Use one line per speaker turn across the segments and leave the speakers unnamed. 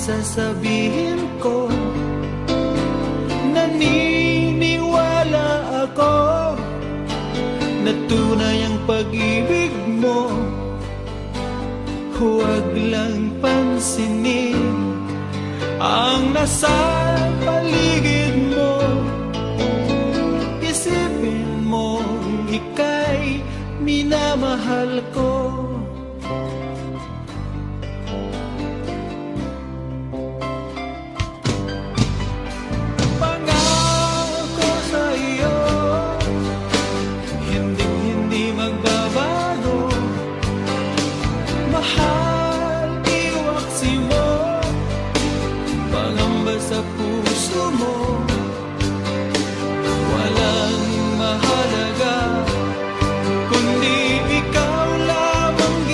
sasabihin ko. Naniniwala ako na tunay ang pag-ibig mo. Huwag lang pansinin ang nasa paligid mo. Isipin mo ika'y minamahal ko. Pangako sa iyo, hindi magbabago. Mahal, iwaksi mo, pangamba sa puso mo. Walang mahalaga kundi ikaw lamang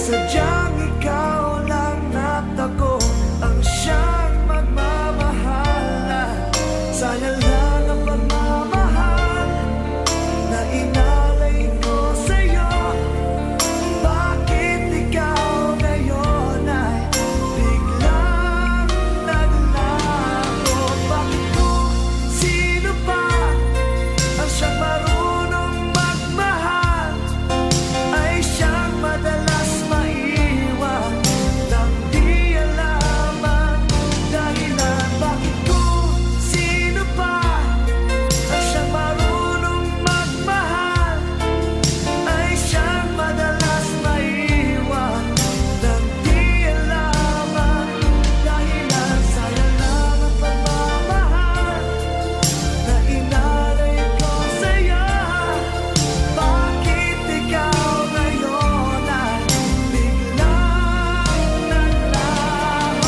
sadyang ikaw lang at ako ang siyang magmamahal. Sayang lang ang pagmamahal na inalay ko sa'yo. Bakit ikaw ngayon ay biglang naglaho? Bakit kung sino pa ang siyang marunong magmahal ay siyang madalas maiwan nang di alam ang dahilan? Bakit kung sino pa ang siyang marunong magmahal ay siyang madalas maiwan nang di alam ang dahilan? Sayang lang ang pagmamahal na inalay ko sa'yo. Bakit ikaw ngayon ay biglang naglaho?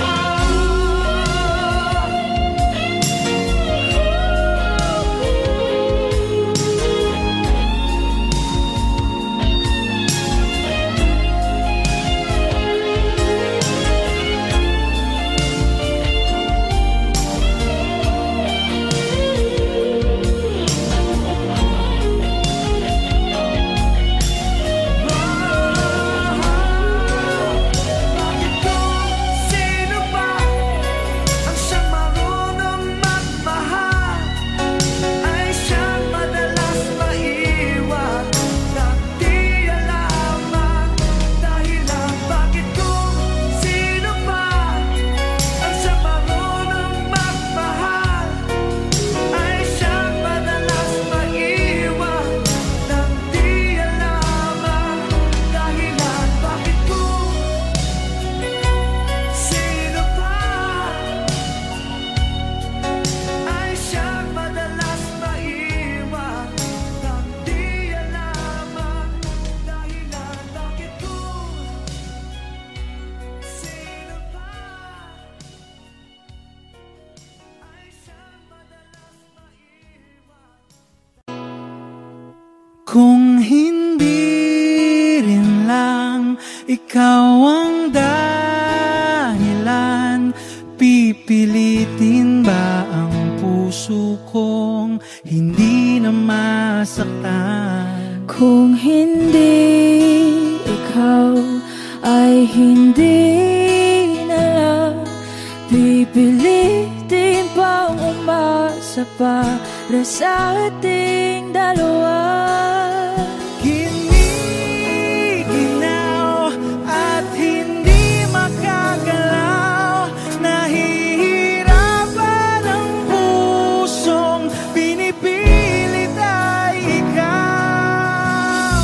Bakit kung sino pa ang siyang marunong magmahal ay siyang madalas maiwan nang di alam ang dahilan? Bakit kung sino pa ang siyang marunong magmahal ay siyang madalas maiwan nang di alam ang dahilan? Bakit kung sino pa ay siyang madalas maiwan nang di alam ang dahilan? Bakit kung sino pa ay siyang madalas maiwan?
Kung hindi rin lang ikaw ang dahilan, pipilitin ba ang puso kong hindi na masaktan?
Kung hindi ikaw ay hindi na lang, pipilitin pang umasa para sa ating dalawa.
Giniginaw at hindi makagalaw, nahihirapan ang pusong pinipilit ay ikaw.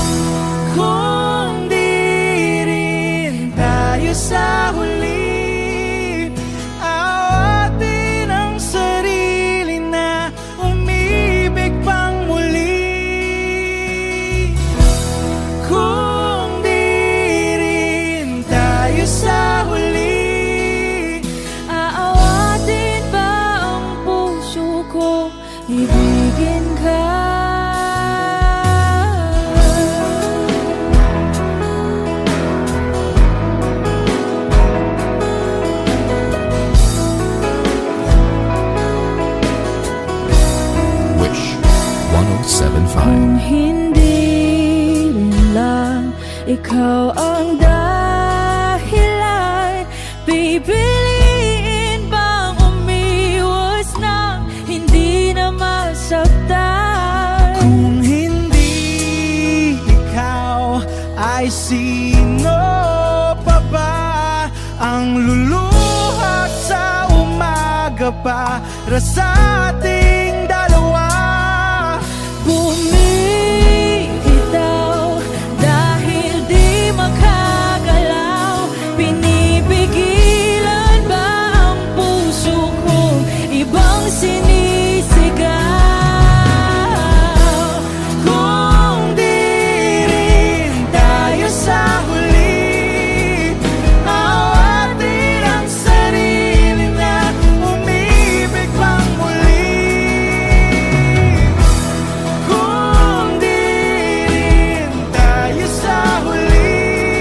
Kung di rin tayo sa huli, awatin ang sarili na umibig pang muli. Kung di rin tayo sa huli,
Aawatin ba ang puso ko, ibigin ka?
Wish 1075.
Kung hindi rin lang ikaw ang dahilan, pipiliin bang umiwas nang hindi na masaktan?
kung hindi ikaw ay sino pa ba ang luluha sa umaga para sa ating dalawa?
Bumibitaw dahil di makagalaw, pinipigilan ba ang puso kong ibang sinisigaw?
Kung di rin tayo sa huli, awatin ang sarili na umibig pang muli. Kung di rin tayo sa huli,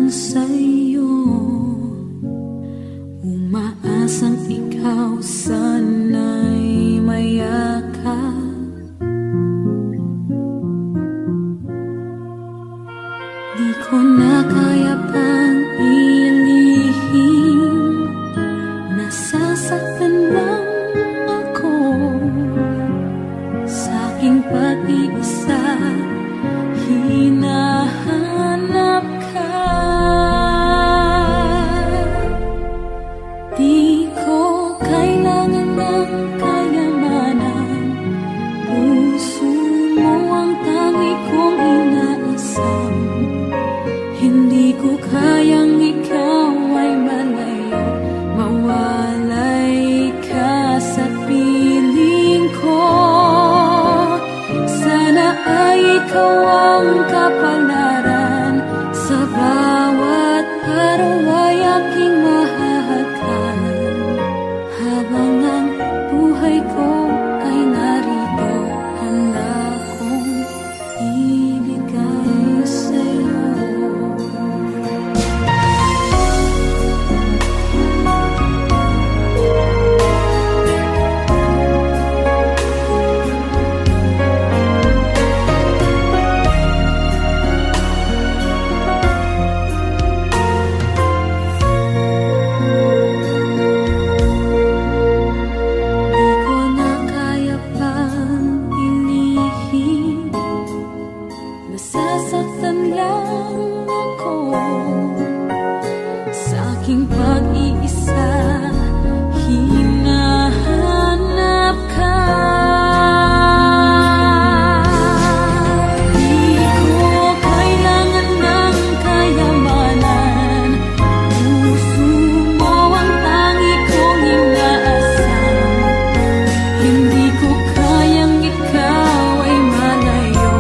sa'yo, umaasang ikaw sana'y mayakap. Di ko na kaya pang ilihim, nasasaktan lang ako sa aking pag-iisa. Hinahanap ka, di ko kailangan ng kayamanan, puso mo ang tangi kong inaasam. Hindi ko kayang ikaw ay malayo, mawalay ka sa piling ko. Sana ay ikaw ang kapalaran, sa bawat araw ay aking mahahagan. Habang ang buhay ko ay narito, handa kong ibigay sa'yo. Nasasaktan lang ako sa aking pag-iisa. Hinahanap ka, di ko kailangan ng kayamanan, puso mo ang tangi kong inaasam. Hindi ko kayang ikaw ay malayo,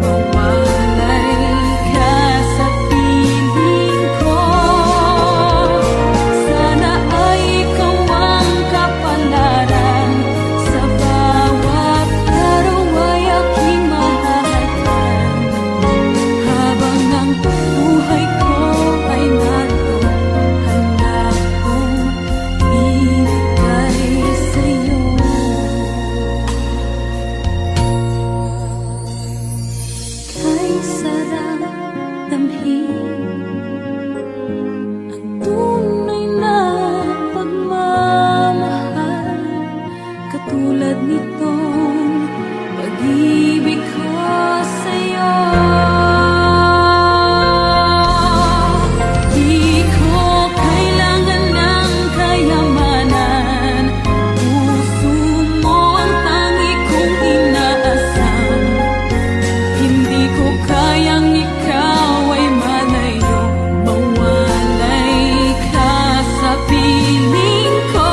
katulad nitong pag-ibig ko sa'yo. Di ko kailangan ng kayamanan, puso mo ang tangi kong inaasam. Hindi ko kayang ikaw ay malayo, mawalay ka sa piling ko.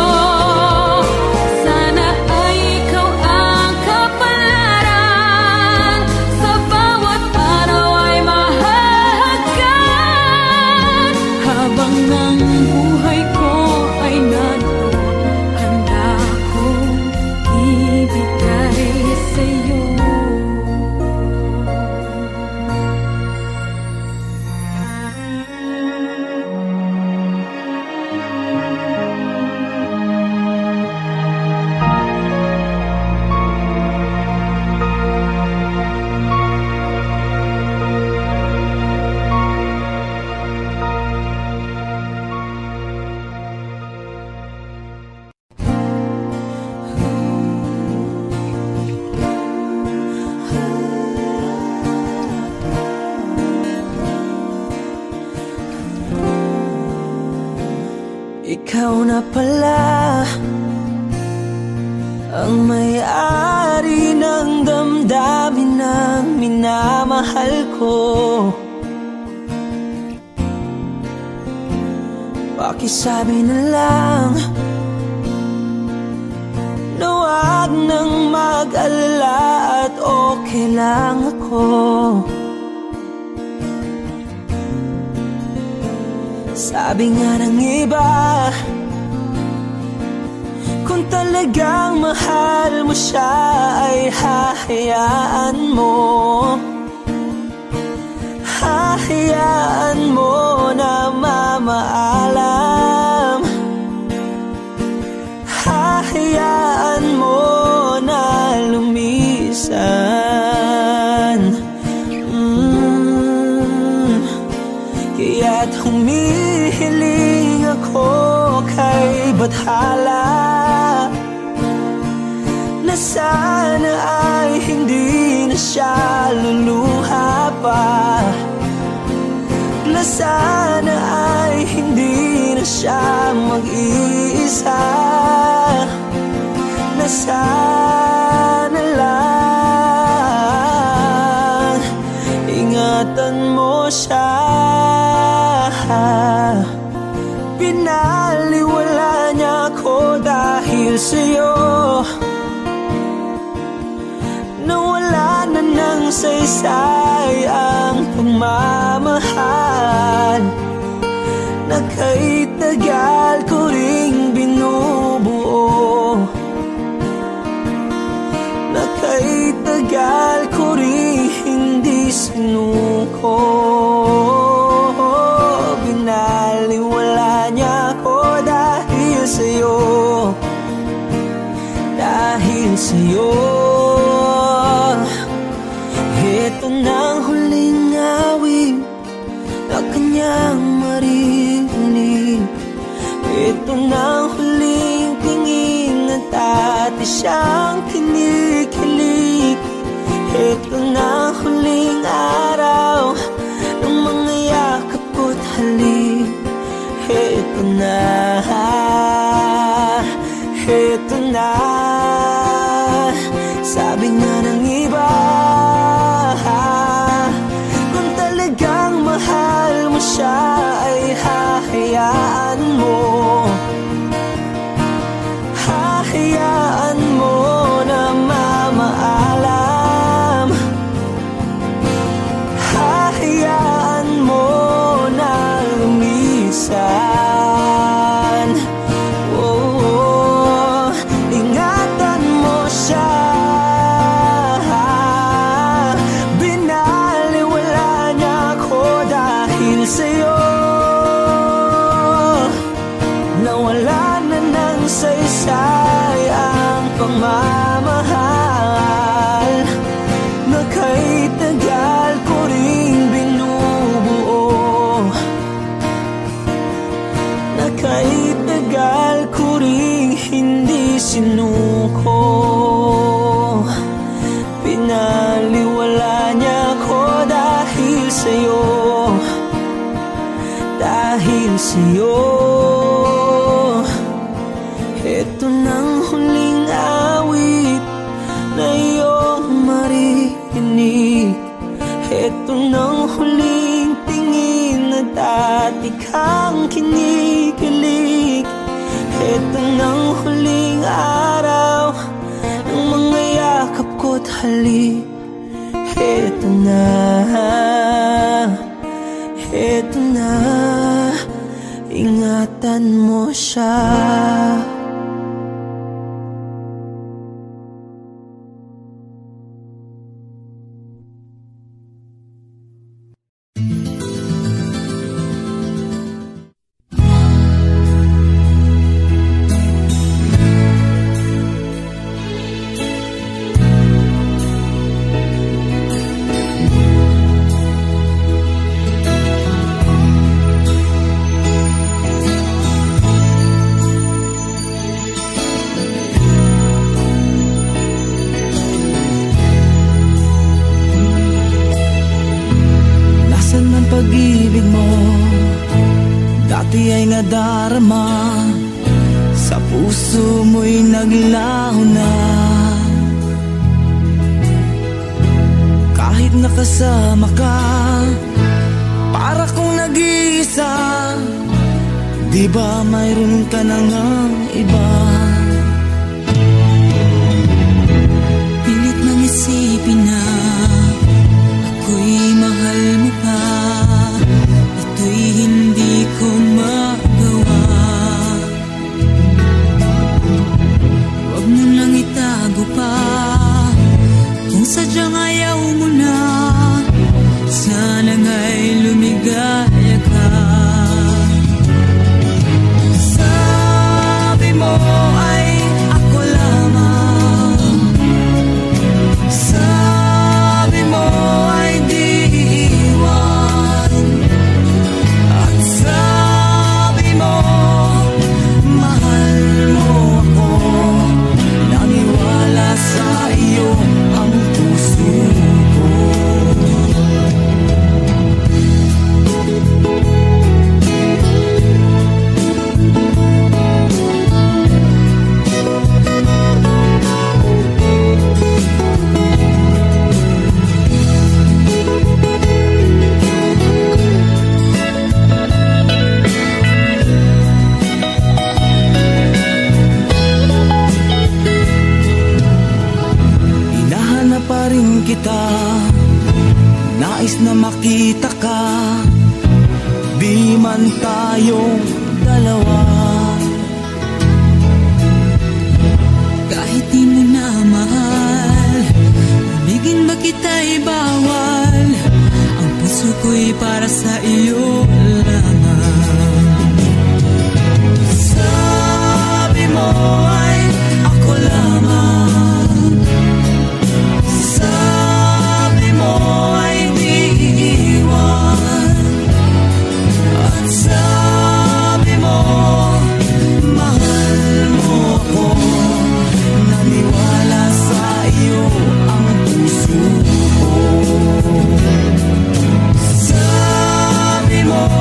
Ikaw na pala ang may-ari ng damdamin ng minamahal ko. Pakisabi na lang na huwag nang mag-alala at okay lang ako. Sabi nga ng iba, kung talagang mahal mo siya ay hahayaan mo. Hahayaan mo namamaalam. Hahayaan mo na lumisan. Kaya't humihiling ako kay Bathala na sana ay hindi na siya luluha pa, na sana ay hindi na siya mag-iisa, na sana lang ingatan mo siya. Pinaliwala niya ako dahil sa'yo, nawala na ng saysay ang pagmamahal na kay tagal ko ring binubuo, na kay tagal ko ring hindi sinuko. Binaliwala niya ako dahil sa'yo, dahil sa'yo. Ito na ang huling awit na kanyang marinig. Ito na ang huling tingin at dati siyang kinikilig. Ito na ang huling araw ng mga yakap ko't halik. Ito na, ito na. Sabi nga ng iba, kung talagang mahal mo siya ay hahayaan mo, hahayaan mo na mamaalam, hahayaan mo na lumisan. Oh, ingatan mo siya. Sa'yo, nawala na ng saysay ang pagmamahal na kay tagal ko ring binubuo, na kay tagal ko ring hindi sinuko. Pinaliwala niya ako dahil sa'yo, dahil sa'yo. Ito nang huling awit na iyong marinig. Ito nang huling tingin na dati kang kinikilig. Ito nang huling araw ng mga yakap ko't halik. Ito na, ito na, ingatan mo siya. Pag-ibig mo dati ay nadarama, sa puso mo'y naglaho na. Kahit nakasama ka, para kong nag-iisa. Di ba mayroon ka na ngang iba? Pilit nang isipin na ako'y mahal mo pa. Ito'y hindi ko magawa. Huwag mo nang itago pa kung sadyang ayaw mo na. Sana nga'y lumigaya ka.
magtaka, di man tayong dalawa.
Kahit di mo na mahal, ibigin ba kita'y bawal? Ang puso ko'y para sa iyo lamang.
Sabi mo ay ako lamang, sabi mo ay di iiwan, at sabi mo mahal mo ako. Naniwala sa iyo ang puso ko. Sabi mo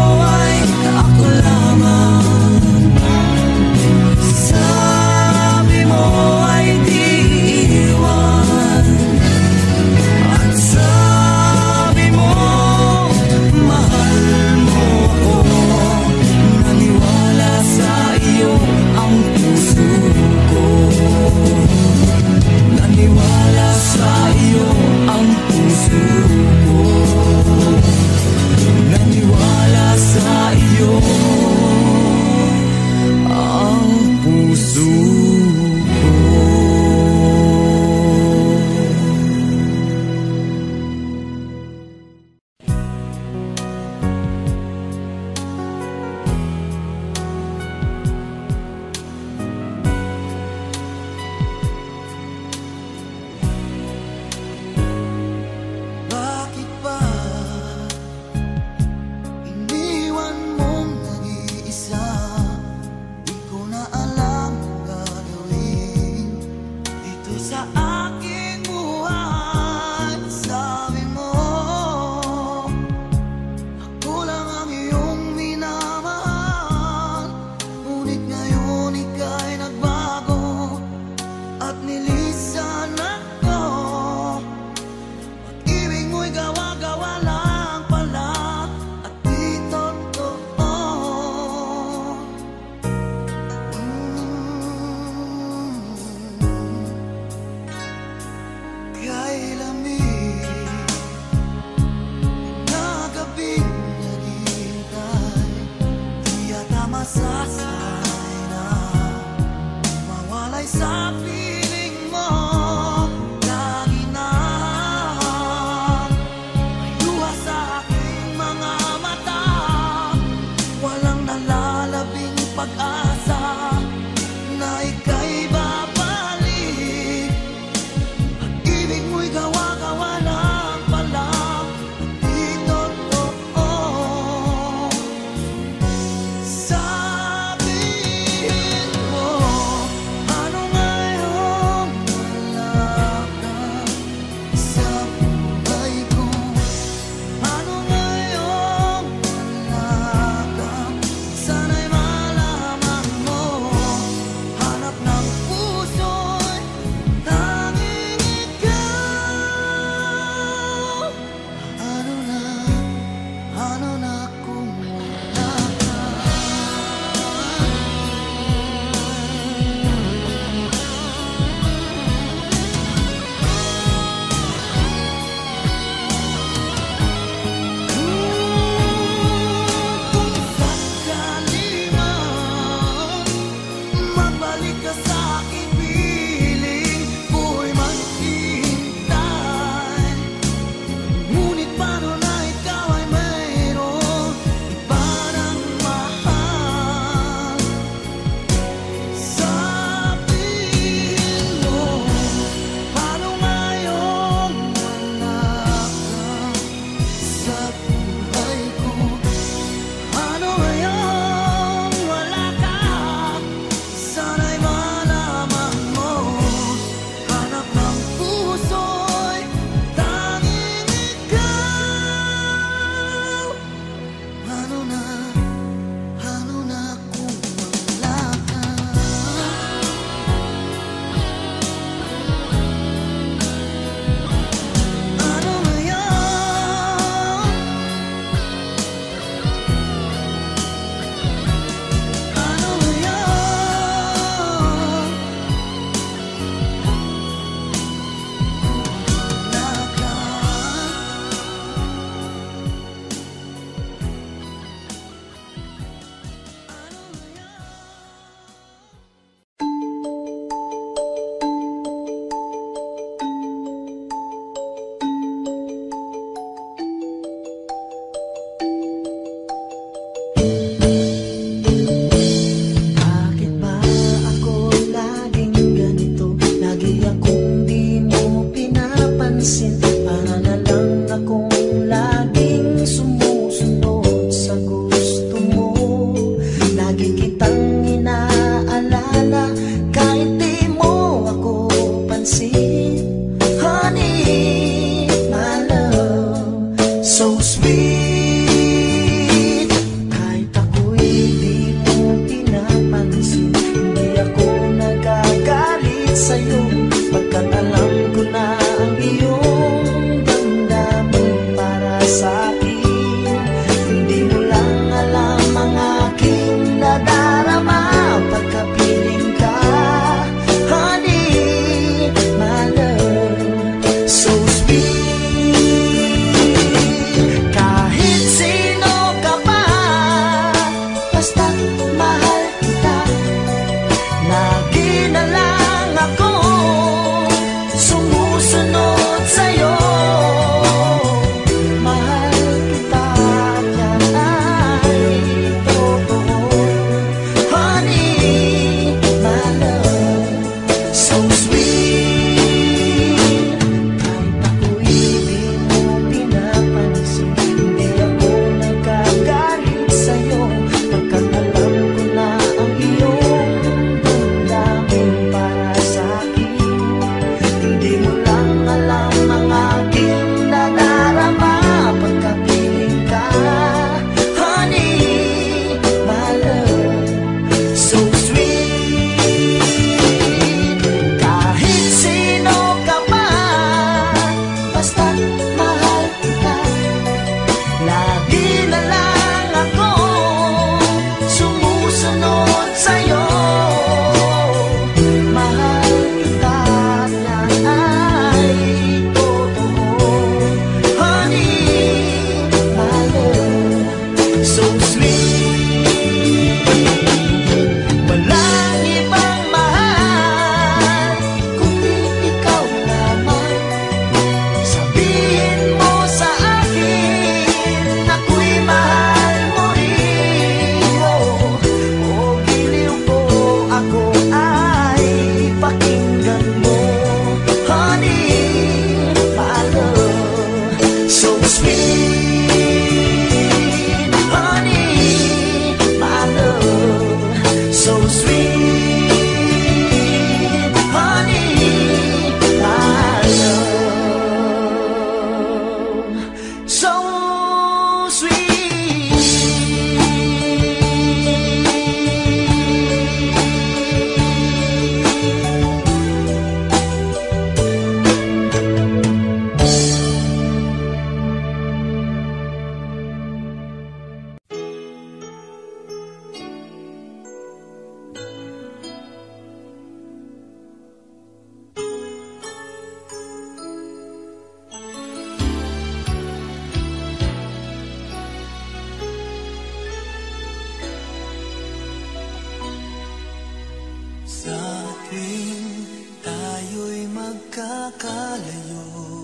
nagkakalayo,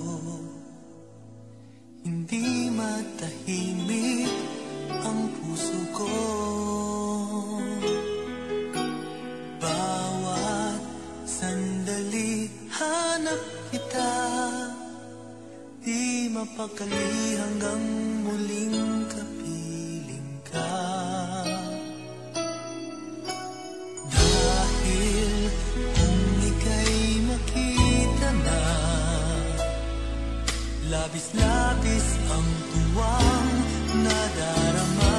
hindi matahimik ang puso ko. Bawat sandali hanap kita, di mapakali hanggang muling kapiling ka. Dahil kung ika'y makita na, labis-labis ang tuwang nadarama.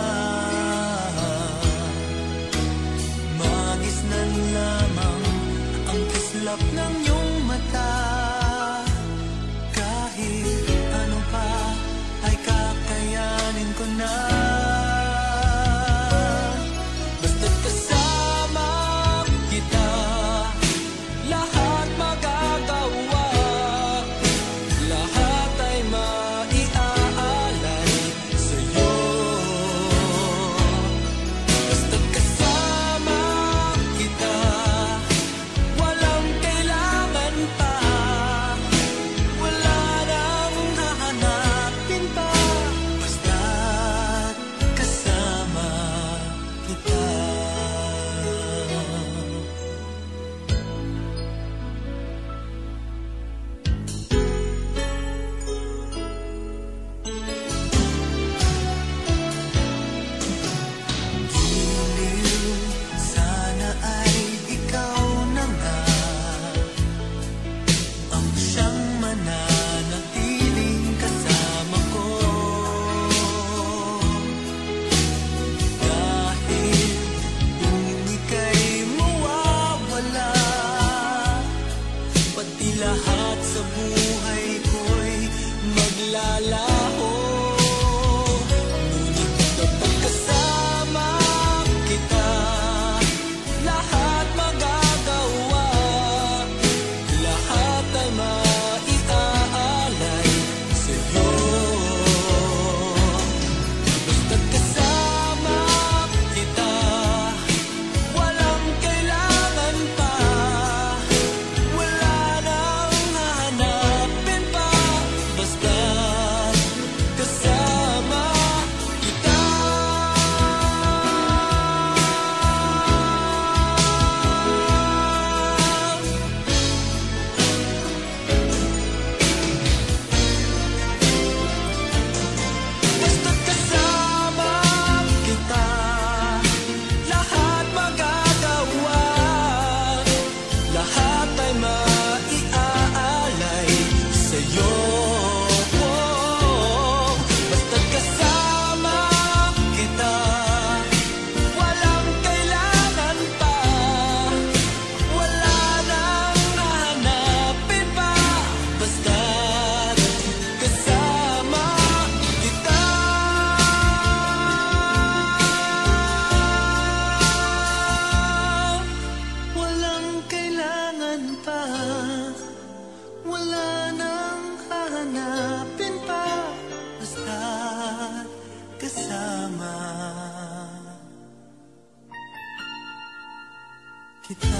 Magisnan lamang ang kislap ng iyong mata. Kahit ano pa ay kakayanin ko na. Basta't kasama kita, lahat magagawa. Lahat ay maiaalay sa'yo. Basta't kasama kita, walang kailangan pa. Wala nang hahanapin pa. Basta't kasama kita. Giliw, sana ay ikaw na nga ang siyang mananatiling kasama ko. Dahil kung ika'y mawawala, pati lahat sa buhay ko'y maglalaho. Ngunit kapag kasama kita, lahat magagawa. Lahat ay maiaalay sa'yo. Basta't kasama kita, walang kailangan pa. Wala nang hahanapin pa. Basta't kasama kita. Basta't kasama kita, lahat magagawa. Lahat ay maiaalay sa'yo. Basta't kasama kita, walang kailangan pa. Wala nang hahanapin pa. Basta't kasama kita. Walang kailangan pa. Wala nang hahanapin pa. Basta't kasama kita.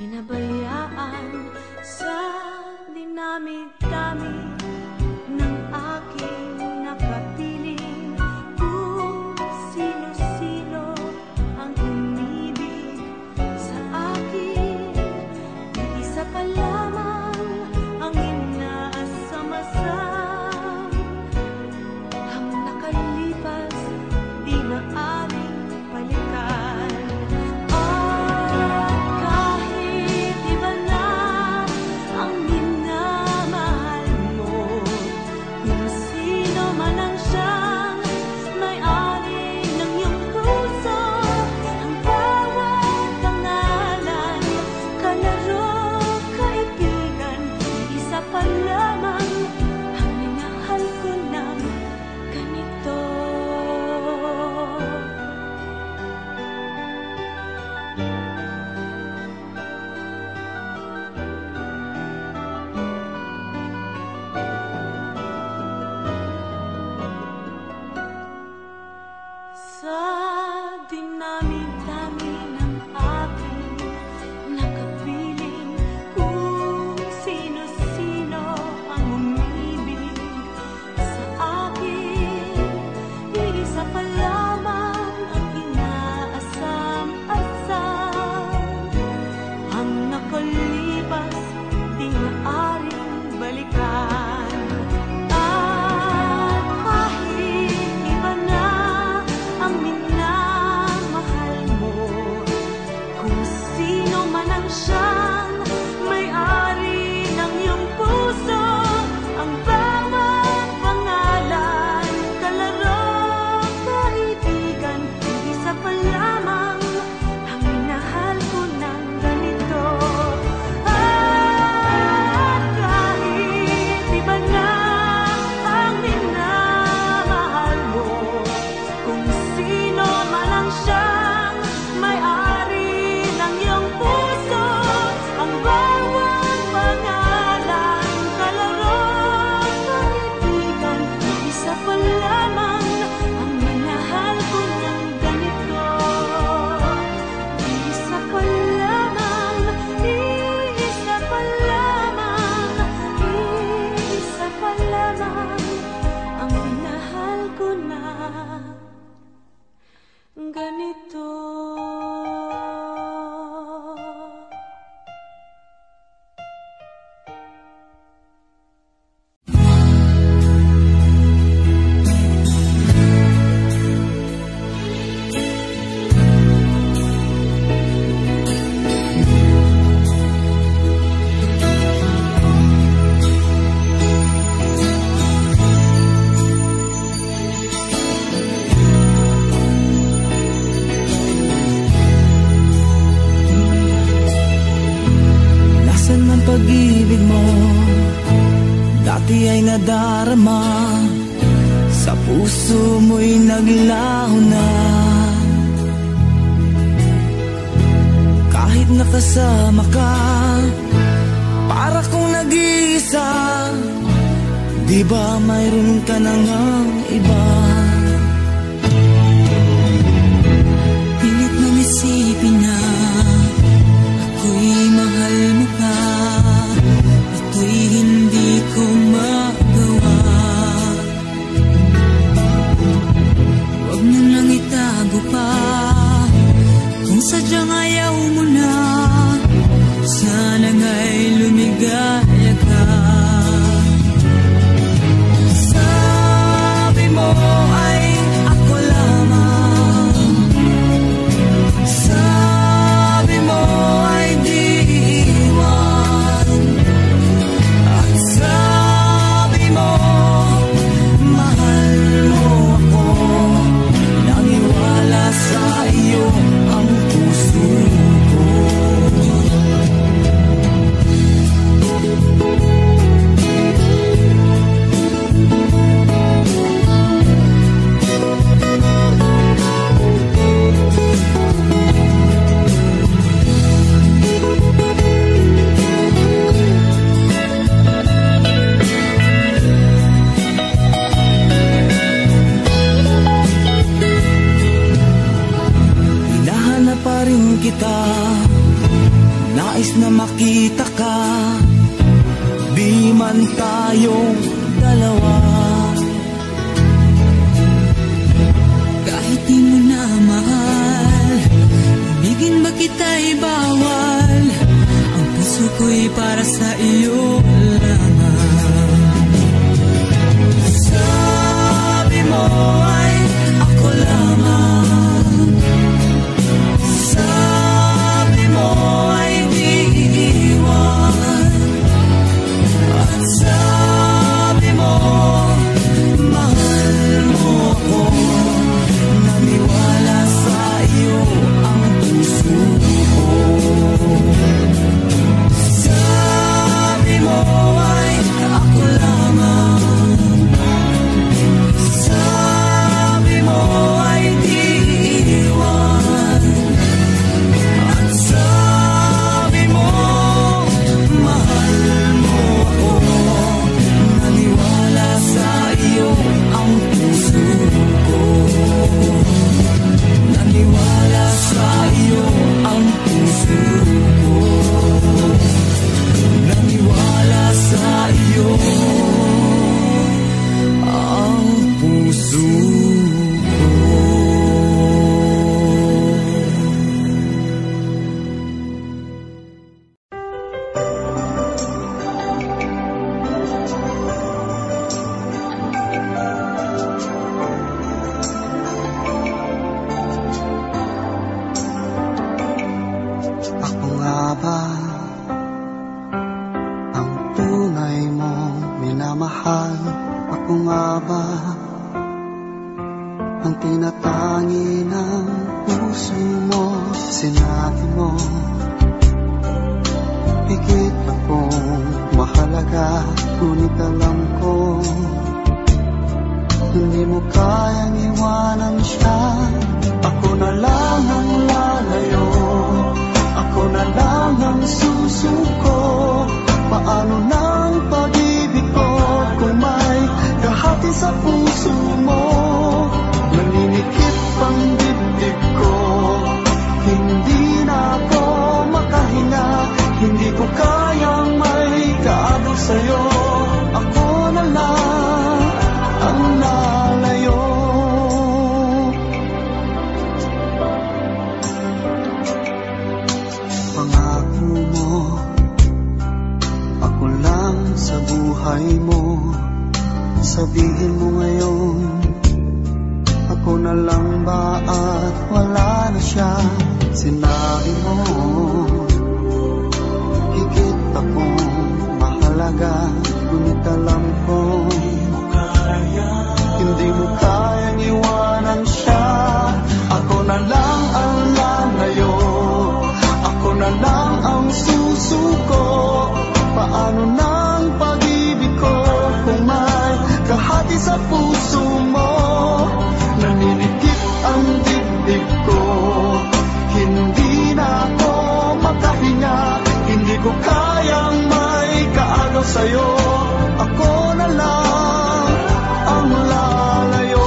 pinabayaan sa dinami-dami ng aking nakapiling. Kung sino-sino ang umibig sa akin, isa pa lamang ang inaasam-asam. Ang nakalipas di maaring balikan. Kahit iba na ang minamahal mo, kung sino man ang siyang may-ari ng iyong puso, ang bawat pangalan, kalaro, kaibigan, isa pa lamang ang minahal ko ng ganito. Sa dinami-dami ng aking nakapiling, kung sino-sino ang umibig sa akin, isa pa lamang ang inaasam-asam. Ang nakalipas di maaring balikan. At kahit iba na ang minamahal mo, kung sino man ang siyang may-ari ng iyong puso, ang bawat pangalan, kalaro, kaibigan, isa pa lamang ang minahal ko ng ganito. At kahit iba na ang minamahal mo, kung sino man ang siyang may-ari ng iyong puso, ang bawat pangalan, kalaro, kaibigan, isa pa lamang ang minahal ko ng ganito. Isa pa lamang, isa pa lamang, isa pa lamang ang minahal ko na ganito.
Nasaan ang pag-ibig mo? Dati ay nadarama, sa puso mo'y naglaho na. Kahit nakasama ka, para kong nag-iisa, di ba mayroon ka na ngang iba?
Pilit mong isipin na ako'y mahal mo pa, ito'y hindi ko magawa. Huwag mo nang itago pa, kung sadyang ayaw mo na, sana nga'y lumigaya ka.
Sabi mo ay ako lamang, sabi mo ay di iwan, at sabi mo mahal mo ako, naniwala sa iyo ang puso ko. nais na makita ka, di man tayong dalawa.
Kahit di mo na mahal, ibigin ba kita'y bawal? Ang puso ko'y para sa iyo lamang. Sabi mo ay ako lamang, sabi mo ay di iiwan, at sabi mo mahal mo ako. Naniwala sa iyo ang puso ko. Sabi mo ay ako lamang, sabi mo ay di iiwan, at sabi mo mahal mo ako. Naniwala sa iyo ang puso ko. Naniwala sa iyo ang puso ko. Naniwala sa iyo ang puso ko.
Ako nga ba ang tunay mong minamahal? Ako nga ba ang tinatangi ng puso mo? Sinabi mo higit akong mahalaga, ngunit alam ko hindi mo kayang iwanan siya. Ako na lang ang lalayo, ako na lang ang susuko. Paano nang pag-ibig ko kung may kahati sa puso mo? Naninikip ang dibdib ko, hindi na ako makahinga. Hindi ko kayang may kaagaw sa'yo. Ako na lang ang lalayo. Pangako mo, ako lang sa buhay mo. Sabihin mo ngayon, ako na lang ba at wala na siya? Sinabi mo higit akong mahalaga, ngunit alam ko hindi mo kayang iwanan siya. Ako na lang ang lalayo, ako na lang ang susuko. Paano nang pag-ibig ko kung may kahati sa puso mo? Naninikip ang dibdib ko, hindi na ako makahinga. Hindi ko kayang may kaagaw sa'yo. Ako na lang ang lalayo.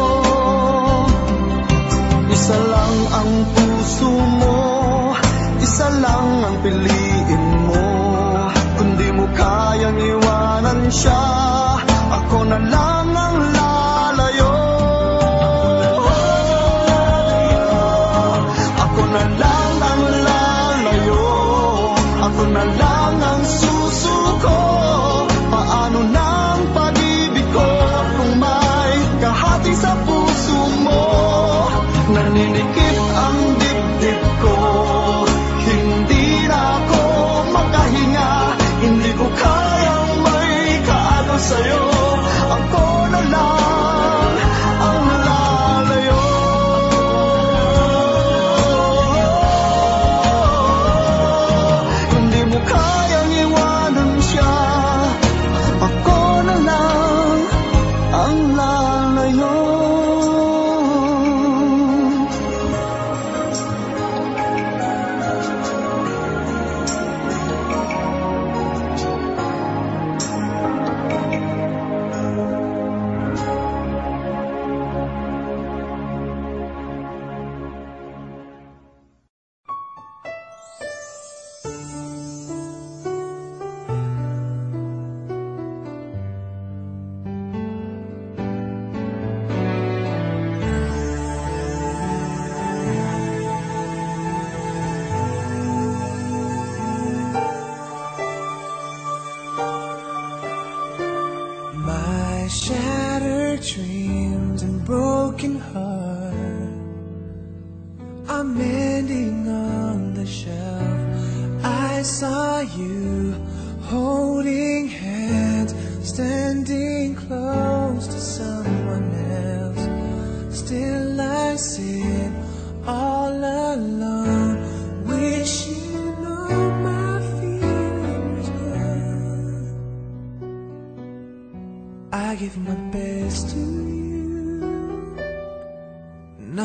Isa lang ang puso mo, isa lang ang piliin mo. Kung di mo kayang iwanan siya, ako na lang ang lalayo. Ako na lang ang lalayo, ako na lang ang susuko. Paano nang pag-ibig ko kung may kahati sa puso mo? Naninikip ang dibdib ko, hindi na ako makahinga. Hindi ko kayang may kaagaw sa'yo. Ako na lang ang lalayo. Hindi mo kaya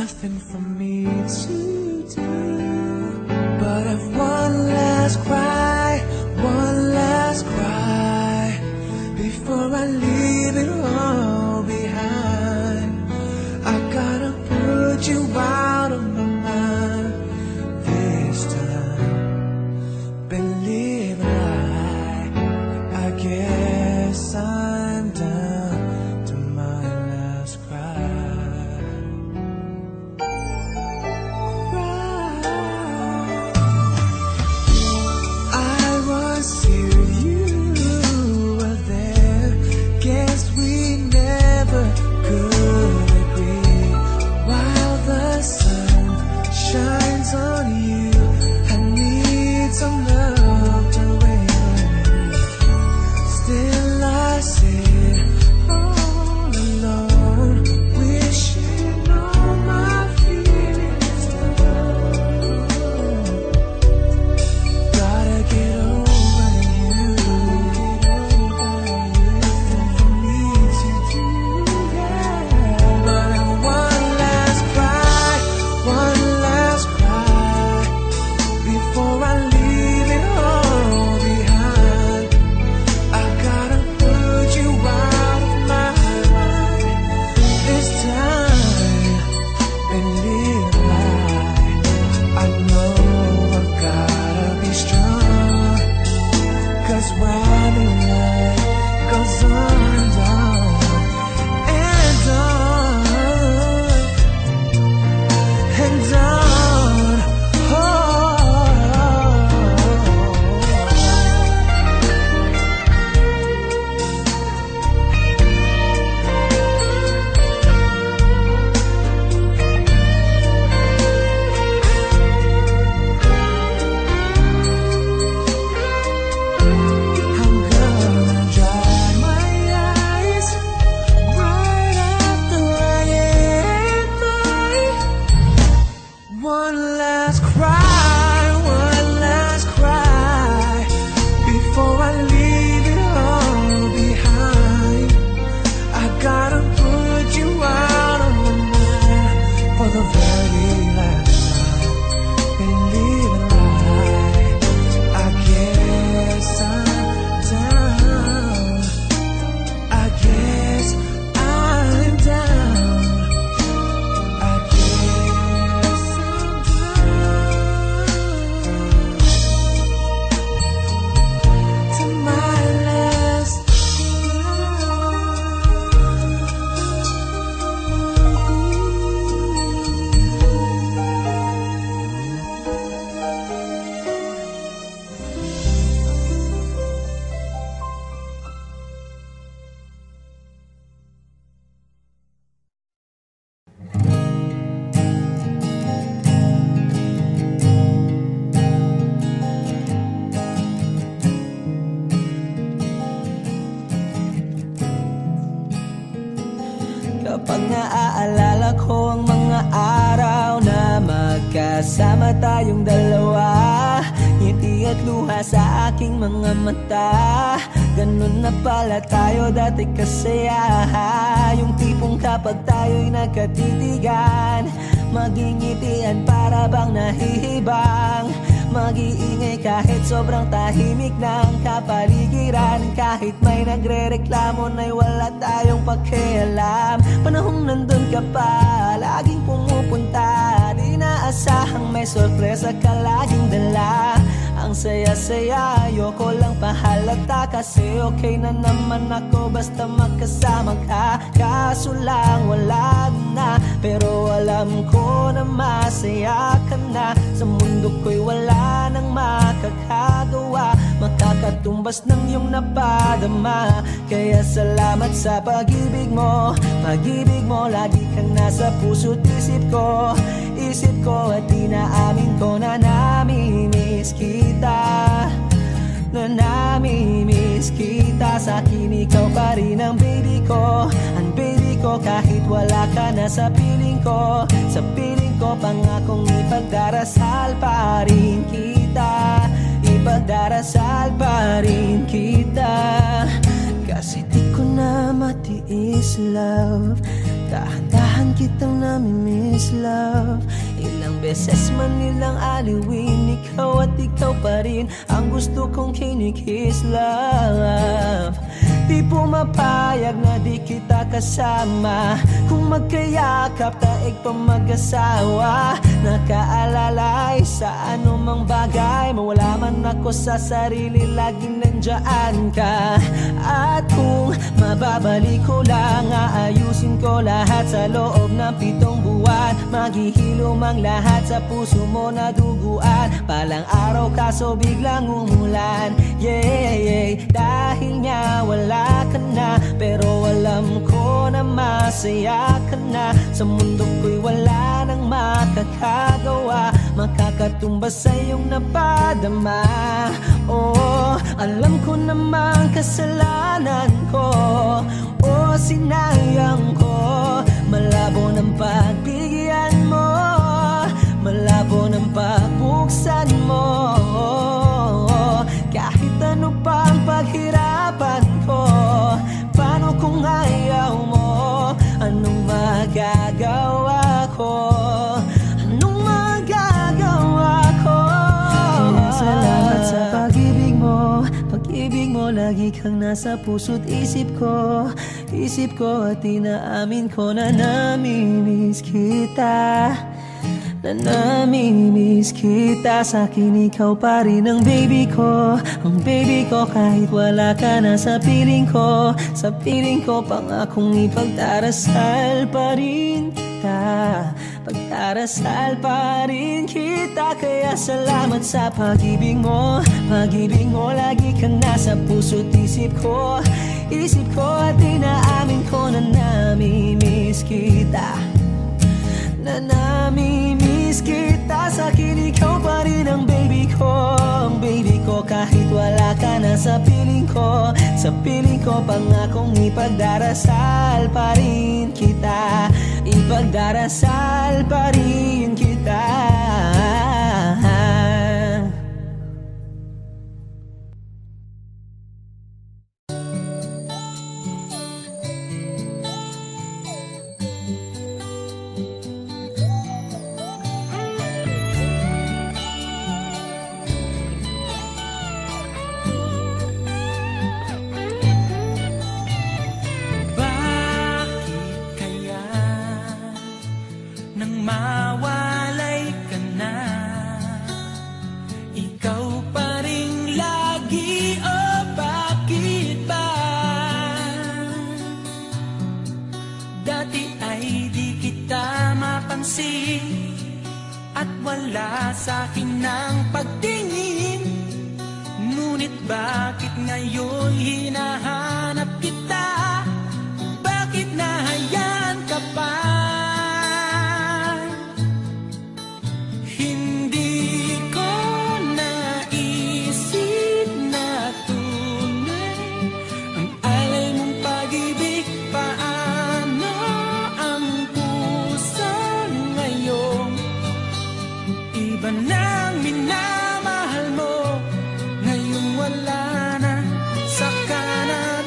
nothing for me to do but have one last cry before I leave it all behind. I gotta put you out of my mind this time. Believe a lie, I guess I'm down to my last cry. I was here, you were there. Guess we never could agree. While the sun shines on you, I need some love to rain on me. Still I sit all alone, wishing all my feelings gone. Gotta get over you, for me to do that. But one last cry before I leave it all behind. I gotta put you out of my mind this time and live a lie. I know I gotta be strong, 'cause while the night goes on and on and on and on, I'm gonna dry my eyes right after I get mine. One last cry before I leave it all behind. I gotta put you out of my mind for the very last time and live a lie. I guess I'm down. I guess I'm down. I guess I'm down to my last
Kapag naaalala ko ang mga araw na magkasama tayong dalawa, ngiti at luha sa aking mga mata. Ganun na pala tayo dati kasaya. Yung tipong kapag tayo'y nagkatitigan, magingitian para bang nahihibang. Mag-iingay kahit sobrang tahimik ng kapaligiran. Kahit may nagre-reklamo na'y wala tayong pakialam. Panahong nandun ka pa, laging pumupunta. Di naasahang may sorpresa ka laging dala. Ang saya-saya, ayoko lang pahalata. Kasi okay na naman ako basta magkasama ka. Kaso lang wala na, pero alam ko na masaya ka na. Sa mundo ko'y wala nang makakagawa, makakatumbas ng iyong napadama. Kaya salamat sa pag-ibig mo. Pag-ibig mo lagi kang nasa puso't isip ko. Isip ko at inaamin ko na namimiss kita. Na namimiss kita. Sa akin ikaw pa rin ang baby ko. Ang baby ko kahit wala ka na sa piling ko. Sa piling ko pangakong ipagdarasal pa rin kita. Ipagdarasal pa rin kita. Kasi di ko na matiis, love. Dahan-dahan kitang namimiss, love. Ilang beses man nilang aliwin, ikaw at ikaw pa rin ang gusto kong kinikiss, love. Di pumapayag na di kita kasama. Kung magkayakap taig pa mag-asawa. Nakaalalay sa anumang bagay. Mawala man ako sa sarili, laging nandyan ka. At kung mababalik ko lang, aayusin ko lahat sa loob ng 7 buwan. Maghihilom ang lahat sa puso mo na duguan. Palang araw kaso biglang umulan. Yeah, yeah. Dahil nga wala ka na, pero alam ko na masaya ka na. Sa mundo ko'y wala nang makakagawa, makakatumbas sa iyong napadama. Oh, alam ko namang kasalanan ko. Oh, sinayang ko. Malabo ng pagbigyan mo, malabo ng pagbuksan mo. Kahit ano pa ang paghirapan ko, paano kung ayaw mo? Anong magagawa ko? Anong magagawa ko? Kaya salamat sa pag-ibig mo. Pag-ibig mo, lagi kang nasa puso't isip ko. Isip ko at inaamin ko na namimiss kita. Na namimiss kita. Sa'kin ikaw pa rin ang baby ko. Ang baby ko kahit wala ka na sa piling ko. Sa piling ko pangakong ipagdarasal pa rin kita. Pagdarasal pa rin kita. Kaya salamat sa pag-ibig mo. Pag-ibig mo, lagi kang nasa puso't isip ko. Isip ko at inaamin ko na namimiss kita. Na namimiss kita. Sa'kin ikaw pa rin ang baby ko. Ang baby ko kahit wala ka na sa piling ko. Sa piling ko pangakong ipagdarasal pa rin kita. Ipagdarasal pa rin kita.
Mawalay ka na, ikaw pa rin lagi, oh bakit ba? Dati ay di kita mapansin at wala sa'kin ng pagtingin. Ngunit bakit ngayon hinahanap kita? Bakit nahayaan ka pa? Iba nang minamahal mo, ngayong wala na, saka na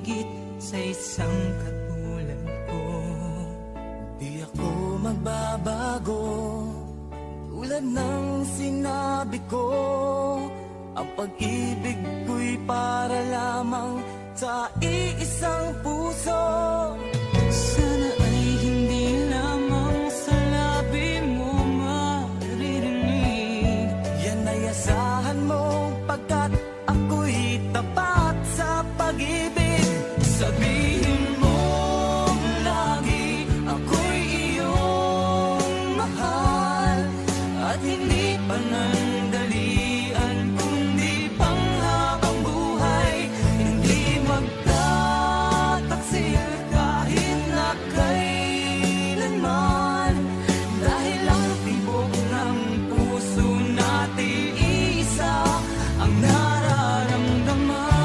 higit sa isang katulad ko.
Di ako magbabago, tulad ng sinabi ko. Ang pag-ibig ko'y para lamang sa iisang puso.
Sana ay hindi lamang sa labi mo maririnig.
Yan ay asahan mo, pagkat ako'y tapat sa pag-ibig. Sabihin mo lagi, ako'y iyong mahal, at hindi panandalian kundi panghabang buhay. Hindi magtataksil kahit na kailanman, dahil ang tibok ng puso natin isa ang nararamdaman.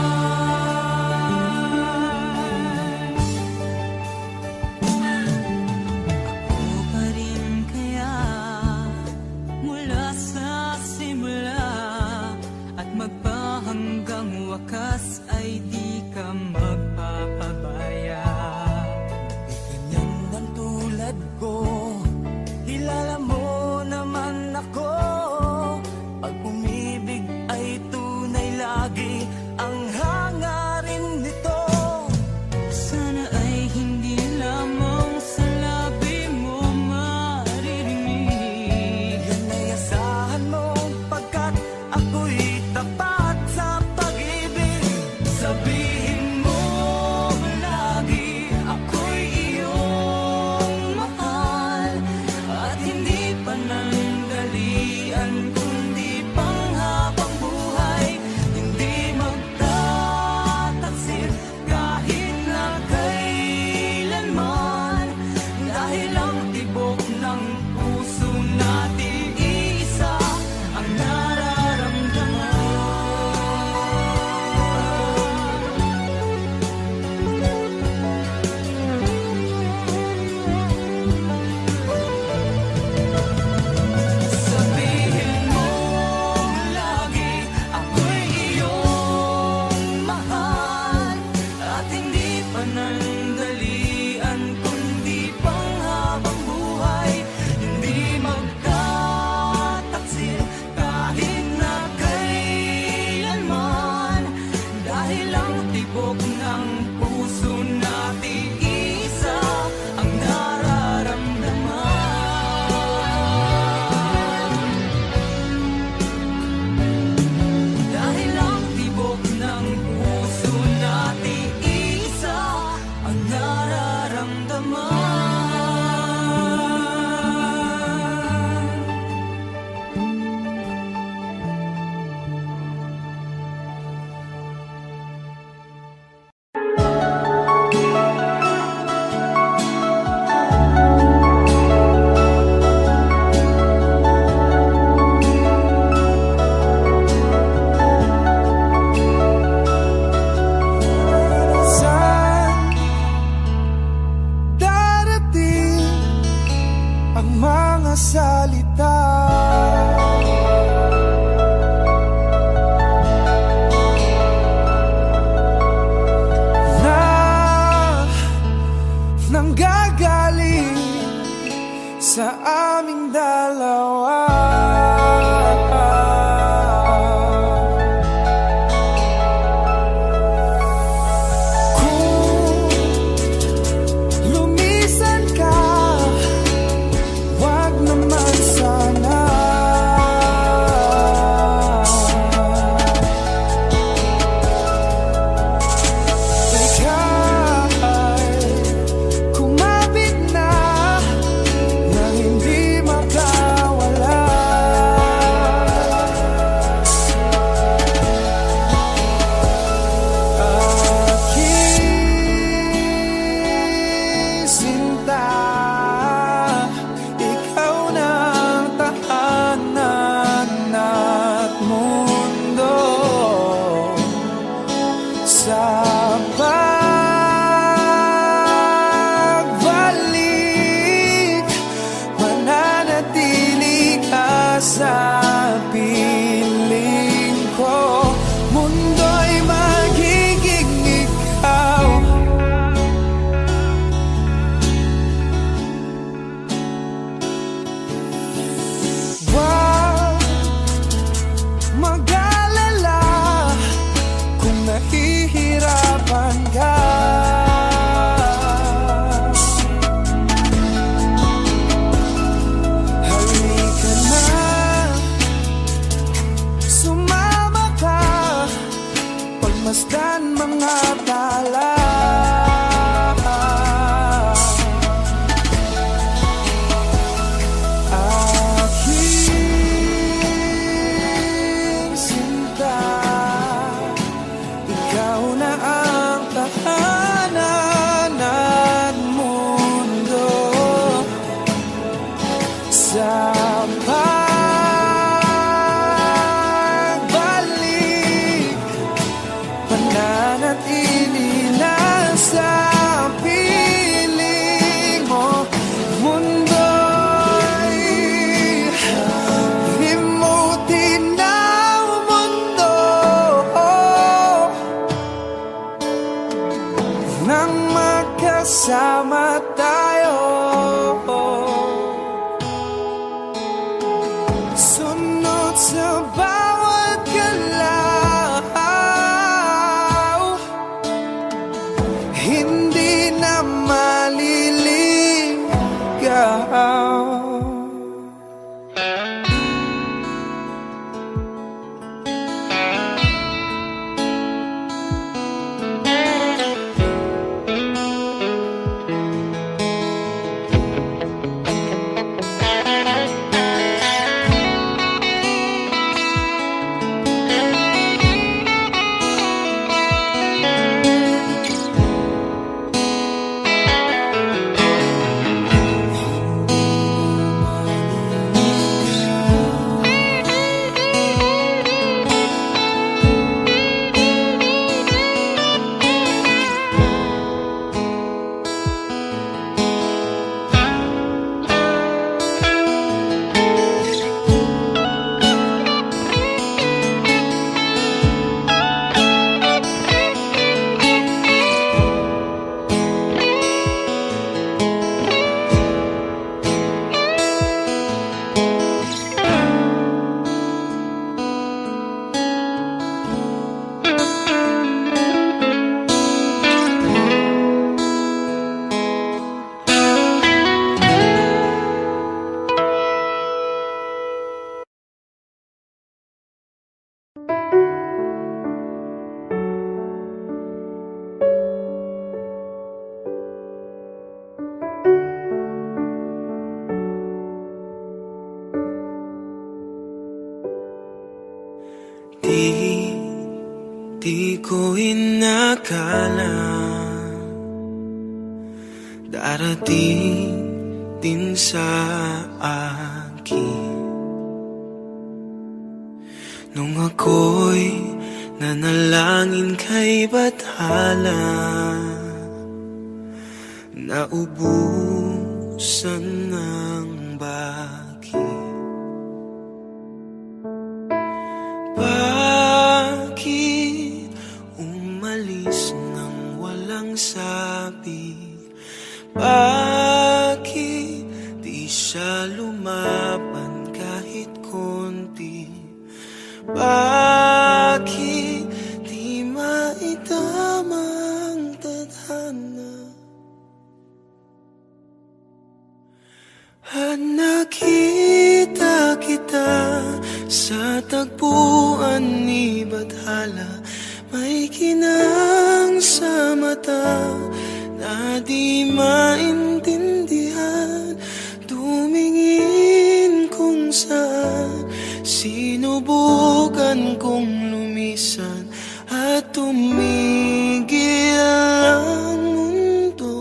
Ako pa rin kaya mula sa simula, at magpahanggang wakas ay di ka magpapabaya.
Ganyan ang tulad ko, kilala mo naman ako. Pag umibig ay tunay lagi ang hangarin nito.
Sana ay hindi lamang sa labi mo maririnig.
Yan ay asahan mo, pagkat ako'y tapat sa pag-ibig. Sabihin mo lagi, ako'y iyong mahal, at hindi panandalian kundi panghabang buhay. Hindi magtataksil kahit na kailanman, dahil ang tibok ng puso natin isa ang nararamdaman. Sabihin mo lagi, ako'y iyong mahal, at hindi panandalian kundi panghabang buhay. Hindi magtataksil kahit na kailanman, dahil ang tibok ng puso natin isa ang nararamdaman. Dahil ang tibok ng puso natin isa ang nararamdaman. Saan darating ang mga salita na nanggagaling sa aming dalawa? Kung lumisan ka, wag naman sana. Ika'y kumapit na nang hindi maka nang magkasama tayo. Sunod sa bawat galaw, hindi na maliligaw. Di ko inakala darating din sa akin nung ako'y nanalangin kay Bathala, naubusan ng baki. Bakit umalis nang walang sabi? Bakit di siya lumaban kahit konti? Bakit di maitama ang tadhana? At nakita kita sa tagpuan ni Bathala, may kinang sa mata na di maintindihan. Tumingin kung saan, sinubukan kong lumisan at tumigil ang mundo.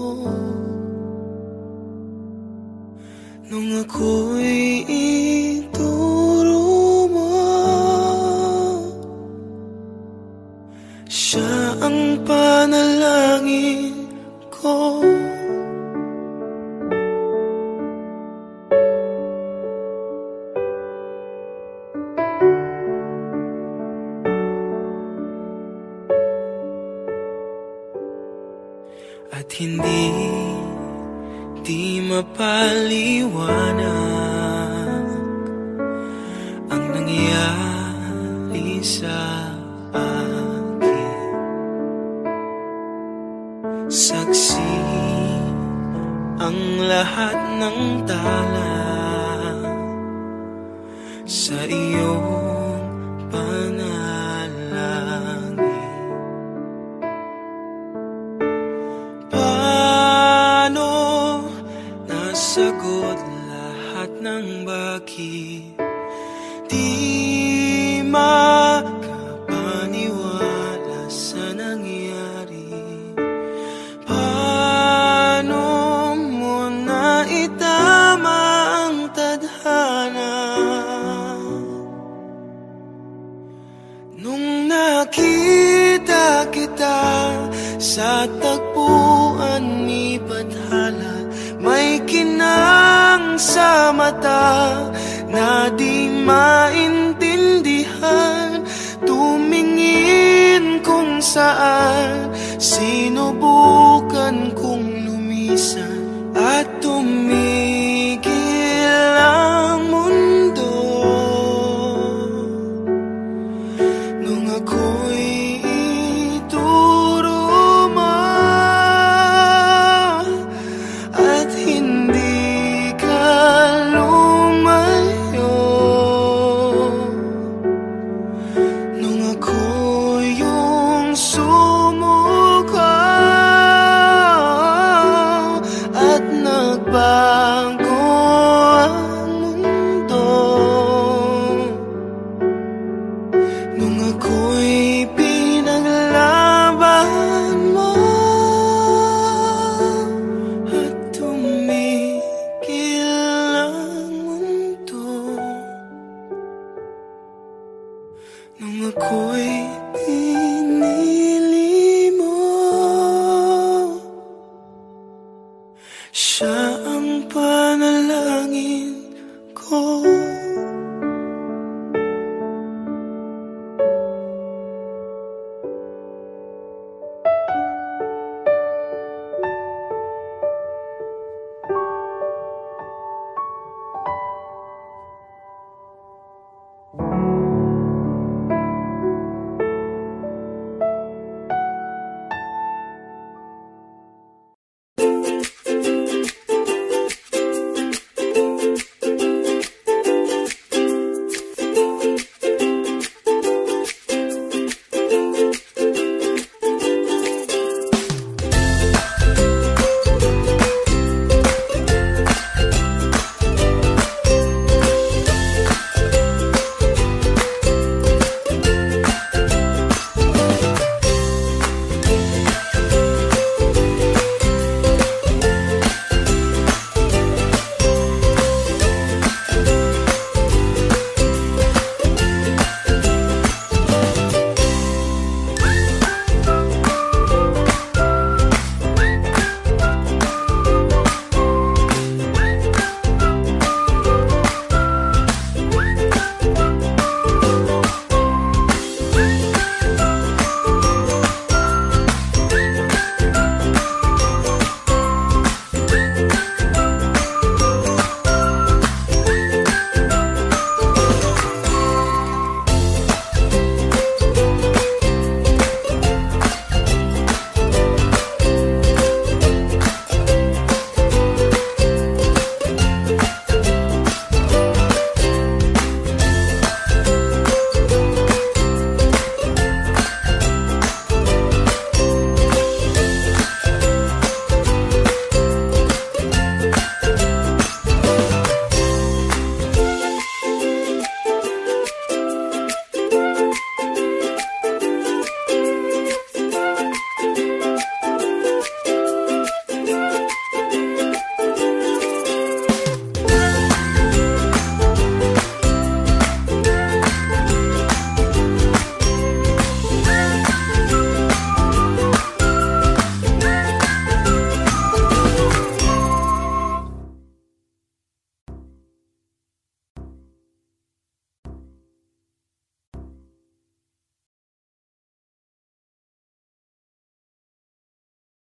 Nung ako'y ituro mo, siya ang panalangin ko. At hindi di mapaliwanag ang nangyari sa akin. Saksi ang lahat ng tala sa iyong panalangin. Paano nasagot lahat ng bakit? Di makapaniwala sa nangyari. Paano mo naitama ang tadhana? Nung nakita kita sa tagpuan ni Bathala, may kinang sa mata na di maintindihan. Tumingin kung saan, sinubukan